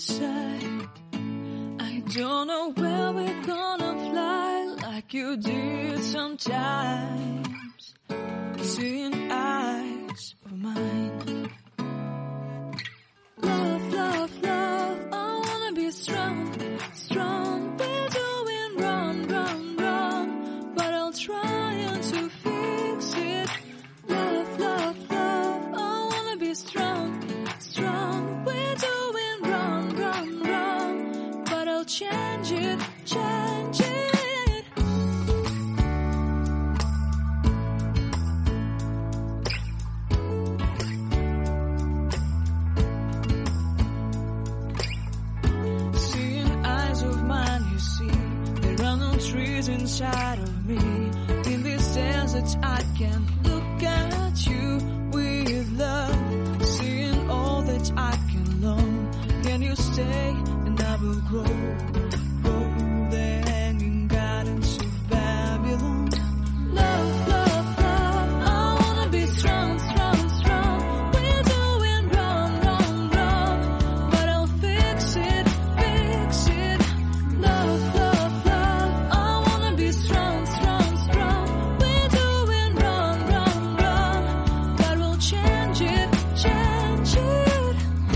beside. I don't know where we're gonna fly like you did sometimes. Seeing eyes of mine. Love, love, love, I wanna be strong, strong. We're doing wrong, wrong, wrong, but I'll try to fix it. Love, love, love, I wanna be strong, strong. We're doing wrong, wrong, wrong, but I'll change it, change it. Trees inside of me. In this desert I can look at you with love. Seeing all that I can learn. Can you stay and I will grow? Grow the hanging gardens of Babylon. Love, love, love, I wanna be strong, strong, strong. We're doing wrong, wrong, wrong, but I'll fix it, fix it. Love, love. Strong, strong, strong. We're doing wrong, wrong, wrong, but we'll change it, change it.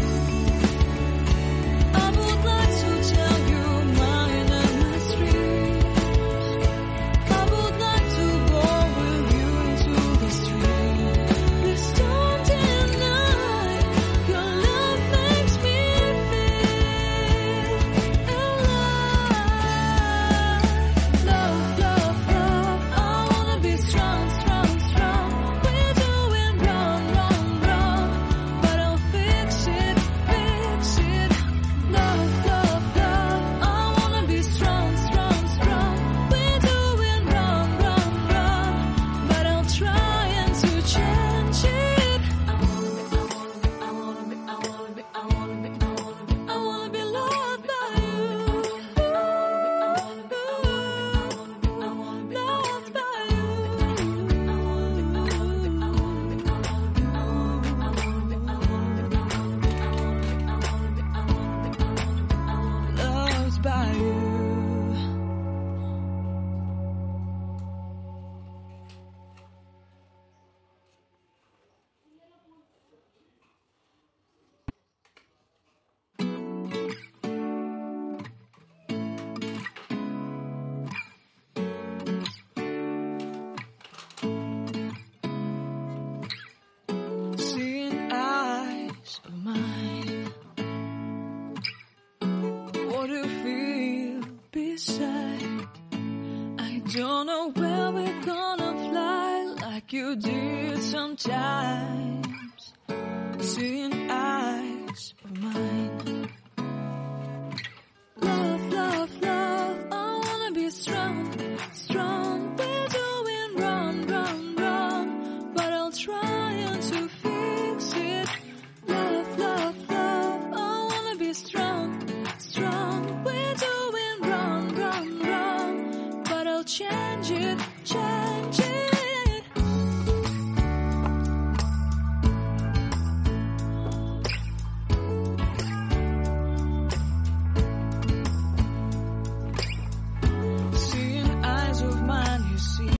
I would like to tell you my mysteries. I would like to go with you into the street. Please don't deny your love makes me feel alive. Love, love, love, I wanna be strong, strong, strong. We're doing wrong, wrong, wrong, but I'll fix it, fix it. Love, love, love, I wanna be strong, strong, strong. We're doing wrong, wrong, wrong, but I'll try to change it. I wanna be loved by you. Loved by you. Loved by you. Seeing eyes of mine. What do you feel beside? I don't know where we're gonna fly like you did sometimes. Seeing